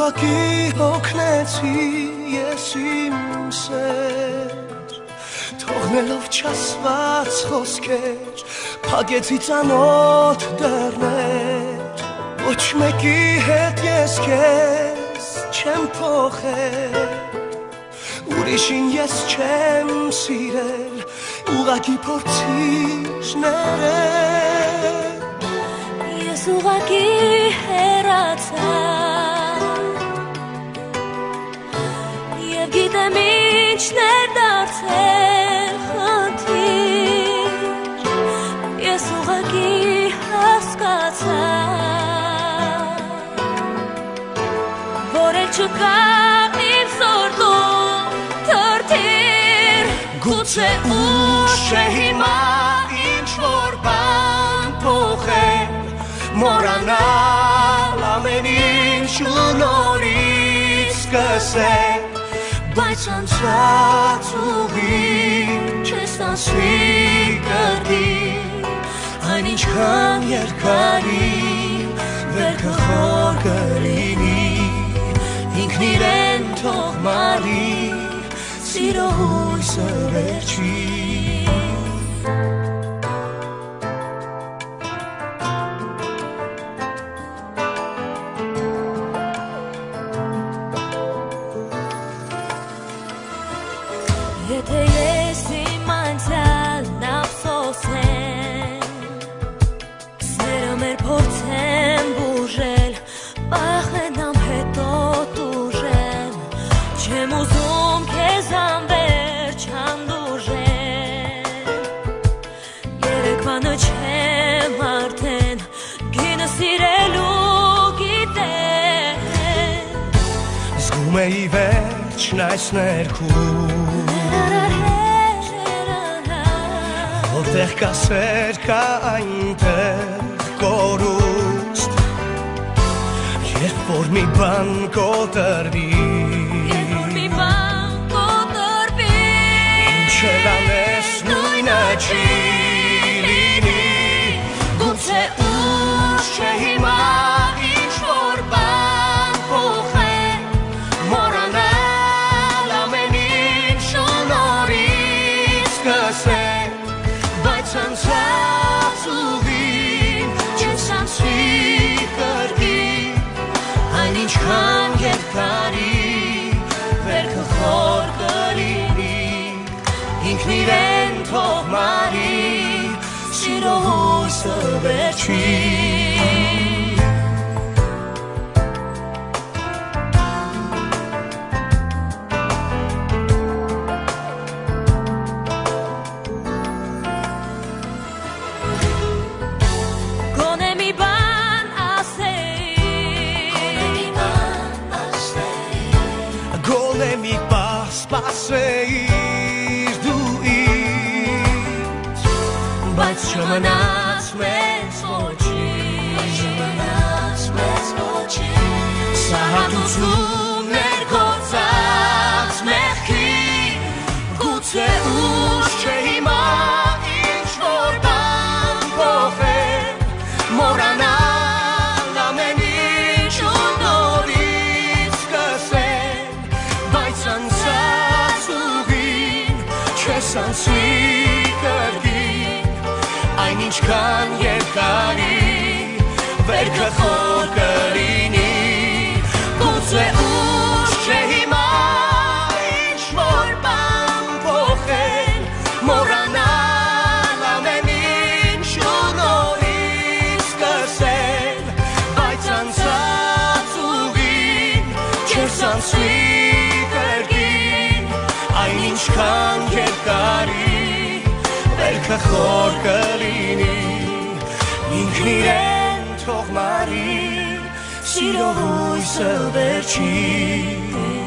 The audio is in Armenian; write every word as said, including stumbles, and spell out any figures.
ուղակի հոգնեցի ես իմ սեր թողնելով չասված խոսքեր փակեցի ծանոթ դռներ ոչ մեկի հետ ես քեզ չեմ փոխել ուրիշին ես չեմ սիրել ուղակի փորձիր ներել ես ուղակի հեռացա Գիտեմ ինչներ դարձել խնդիր Ես ուղղակի հասկացա Որ էլ չկա իմ սորտում թրթիր Գուցե ուշ է հիմա ինչ-որ բան փոխել Մոռանալ ամեն ինչ ու նորից սկսել Բայց անցած ուղին չես անցվի կրկին Այն ինչքան երկարի վերքը խոր կլինի Ինքն իրեն թող մարի սիրո հույսը վերջի Եթե ես իմ անցյալն ափսոսեմ Սերը մեր փորձեմ բուժել Պախենամ հետո տուժել Չեմ ուզում քեզ անվերջ հանդուրժել Երեկվանը չեմ արդեն Գինը սիրելու գիտեմ Զգում էի վերջն այս ներքում Որտեղ կա սեր, կա այնտեղ կորուստ Երբ որ մի բան կոտրվի Երբ որ մի բան կոտրվի Ինչ էլ անես նույնը չի լինի Գուցե ուշ չէ հիմա ինչ-որ բան փոխել Մոռանալ ամեն ինչ ու նորից սկսել Անցած ուղին չես անցվի կրկին Այն ինչքան երկարի վերքը խոր կլինի Ինքն իրեն թող մարի սիրո հույսը վերջի Սպասեիր դու ինձ Բայց չմնաց մեզ ոչինչ Չմնաց մեզ ոչինչ Սա հատուցում ներգործած մեղքի Գուցե ուշ չէ հիմա ինչ-որ բան փոխել Մոռանալ ամեն ինչ ու նորից սկսել Բայց անցած չես անցվի կրկին Այն ինչքան երկարի վերքը խոր կլինի Գուցե ուշ չէ հիմա ինչ-որ բան փոխել Մոռանալ ամեն ինչ ու նորից սկսել Բայց անցած ուղին չես անցվի Այն ինչքան երկարի վերքը խոր կլինի Ինքն իրեն թող մարի սիրո հույսը վերջի